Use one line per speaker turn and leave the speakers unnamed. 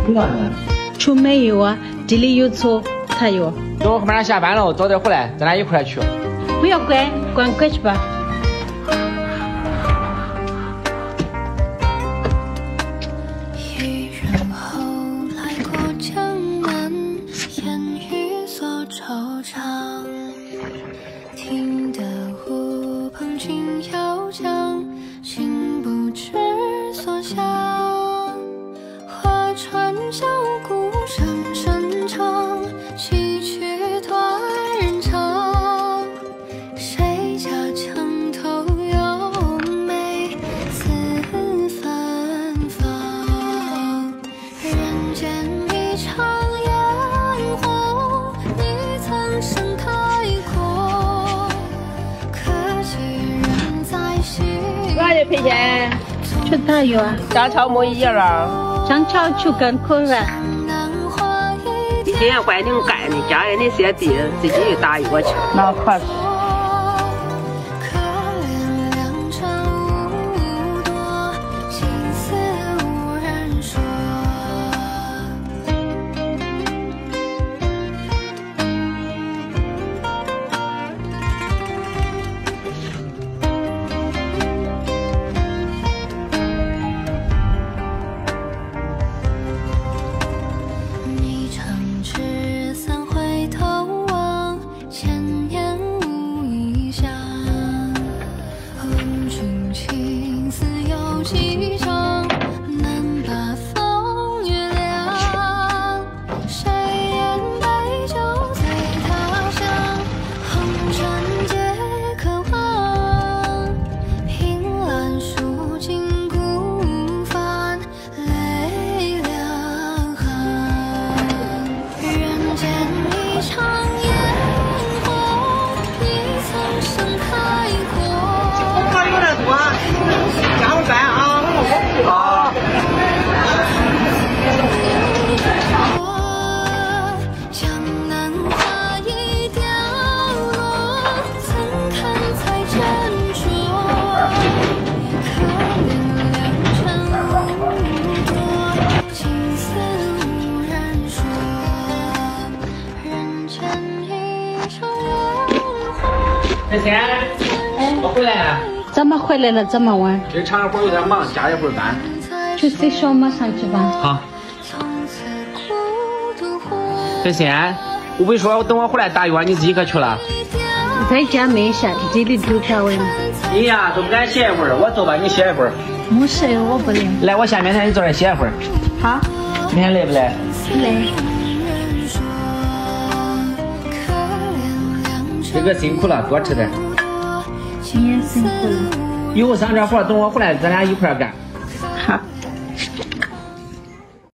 你干呢？
出没有啊？这里有车才有。
等我后面下班了，早点回来，咱俩一块去。
不要管，管去吧。
听得呼朋亲遥讲，心不知所向。划船小鼓声声唱，戏曲断人肠。谁家墙头有美似芬芳？人间一场烟火，你曾盛开过。
哪里赔钱？
去哪有啊？
张超没一样了。
张超去干活了。
以前环境干的，家里那些地自己就打过去。
那可是。
这天，我回来了。
怎么回来了？这么晚？
这厂活有点忙，加一会儿班。
去睡觉马上去吧。
好。这天，我不是说等我回来打药，你自己可去了？
在家没下，这里都调味了。
你呀，都不敢歇一会儿，我走吧，你歇一会儿。
没事，我不累。
来，我下面台，你坐这歇一会儿。
好。
明天累不累？
累。
这个辛苦了，多吃点。
你也辛苦了。
以后上这活，等我回来，咱俩一块干。
好。